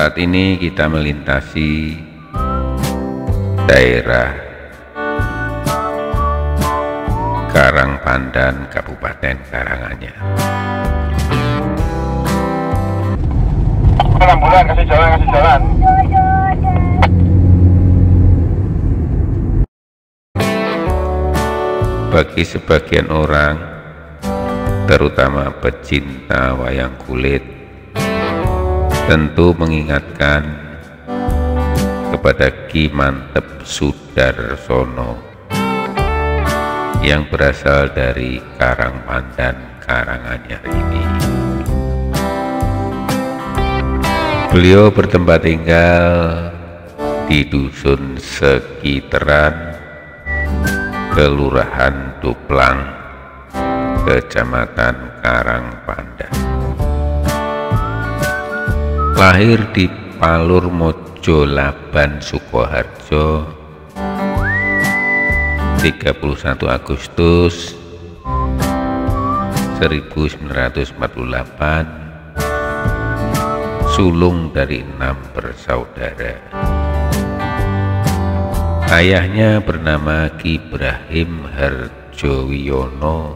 Saat ini kita melintasi daerah Karangpandan, Kabupaten Karanganyar. Ambulan, kasih jalan. Bagi sebagian orang, terutama pecinta wayang kulit, tentu mengingatkan kepada Ki Mantep Sudarsono yang berasal dari Karangpandan, Karanganyar ini. Beliau bertempat tinggal di Dusun Sekiteran, Kelurahan Duplang, Kecamatan Karangpandan. Lahir di Palur Mojo Laban, Sukoharjo, 31 Agustus 1948, sulung dari 6 bersaudara. Ayahnya bernama Ki Ibrahim Harjowiono,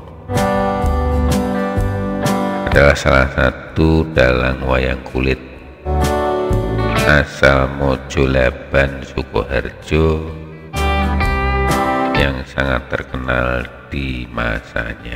adalah salah satu dalang wayang kulit asal Mojo Laban, Sukoharjo yang sangat terkenal di masanya.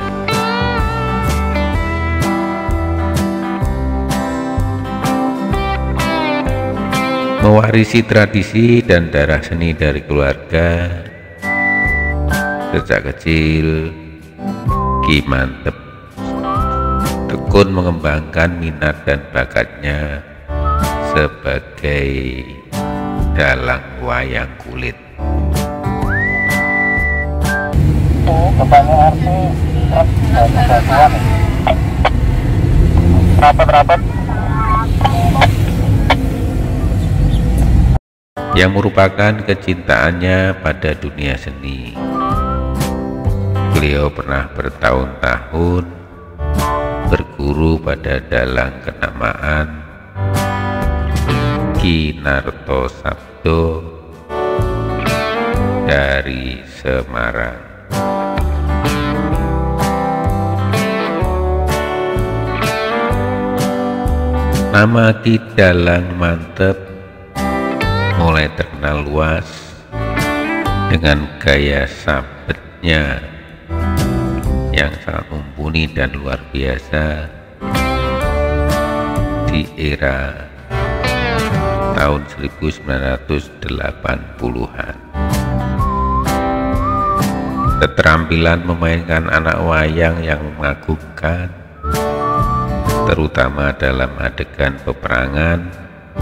Mewarisi tradisi dan darah seni dari keluarga, sejak kecil Ki Mantep tekun mengembangkan minat dan bakatnya sebagai dalang wayang kulit. Pertanyaan sih rapat-rapat yang merupakan kecintaannya pada dunia seni. Beliau pernah bertahun-tahun berguru pada dalang kenamaan Ki Narto Sabdo dari Semarang. Nama Ki Dalang Mantep mulai terkenal luas dengan gaya sabetnya yang sangat mumpuni dan luar biasa di era tahun 1980-an. Keterampilan memainkan anak wayang yang mengagumkan, terutama dalam adegan peperangan,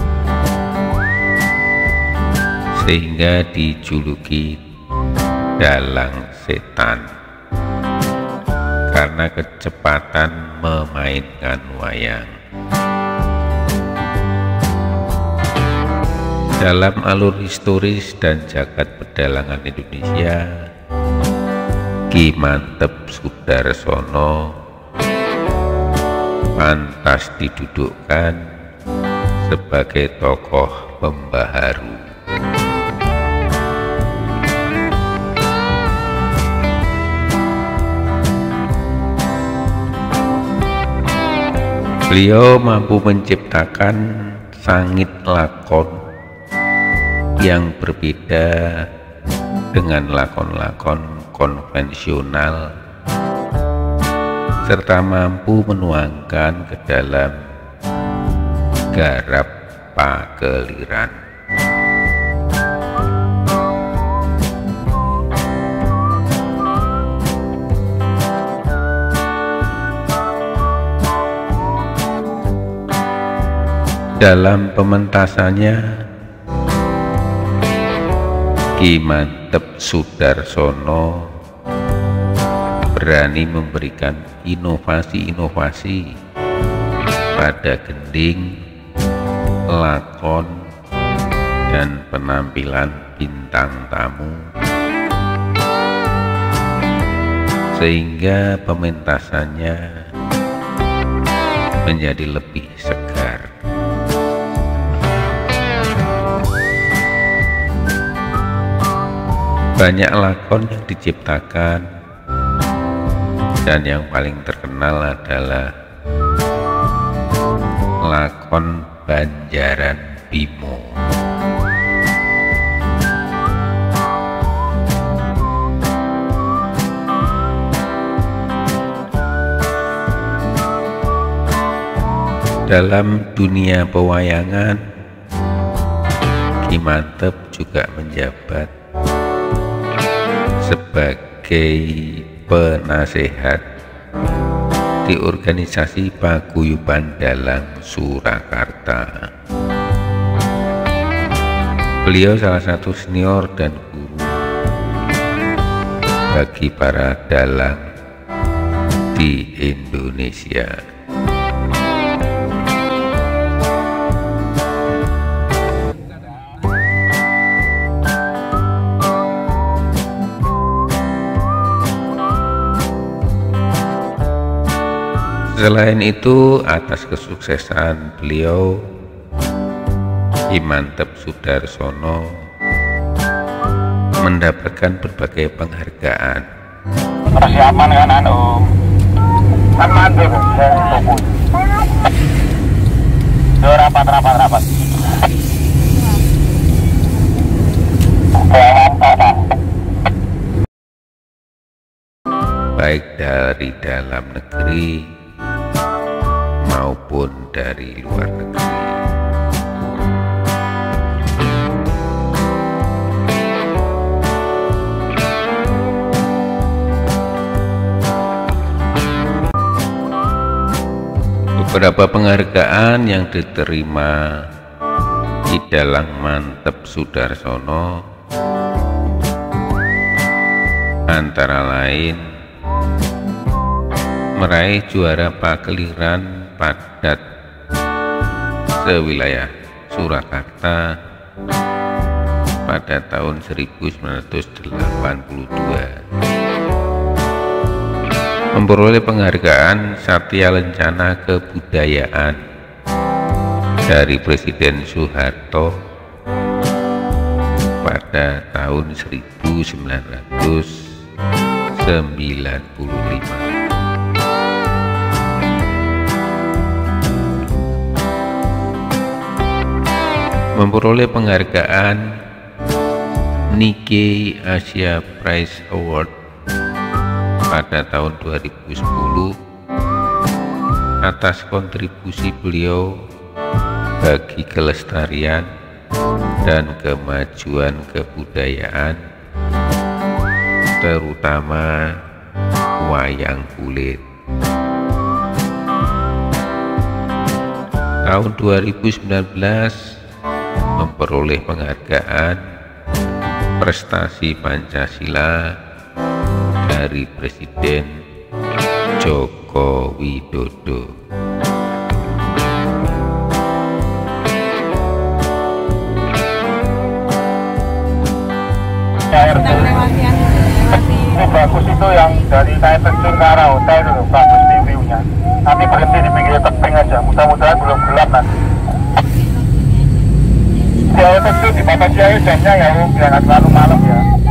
sehingga dijuluki dalang setan karena kecepatan memainkan wayang. Dalam alur historis dan jagat pedalangan Indonesia, Ki Mantep Sudarsono pantas didudukkan sebagai tokoh pembaharu. Beliau mampu menciptakan sangit lakon yang berbeda dengan lakon-lakon konvensional, serta mampu menuangkan ke dalam garap pageliran. Dalam pementasannya, Ki Mantep Sudarsono berani memberikan inovasi-inovasi pada gending, lakon, dan penampilan bintang tamu, sehingga pementasannya menjadi lebih segar. Banyak lakon yang diciptakan, dan yang paling terkenal adalah lakon Banjaran Bimo. Dalam dunia pewayangan, Ki Mantep juga menjabat sebagai penasehat di organisasi Paguyuban Dalang Surakarta. Beliau salah satu senior dan guru bagi para dalang di Indonesia. Selain itu, atas kesuksesan beliau, Ki Mantep Sudarsono mendapatkan berbagai penghargaan. Persiapan kan kan mantep rapat. Baik dari dalam negeri maupun dari luar negeri. Beberapa penghargaan yang diterima Ki Dalang Mantep Sudarsono antara lain meraih juara Pakeliran Padat sewilayah Surakarta pada tahun 1982, memperoleh penghargaan Satya Lencana Kebudayaan dari Presiden Soeharto pada tahun 1995. Memperoleh penghargaan Nikkei Asia Prize Award pada tahun 2010 atas kontribusi beliau bagi kelestarian dan kemajuan kebudayaan, terutama wayang kulit. Tahun 2019 memperoleh penghargaan Prestasi Pancasila dari Presiden Joko Widodo. Ini bagus itu yang dari saya terjun ke arah hotel itu bagus view-nya. Nanti berhenti di pinggir tebing aja, mudah-mudahan belum gelap nanti. Di air terjun di Bapak Jaya jamnya ya, biar nggak terlalu malam ya.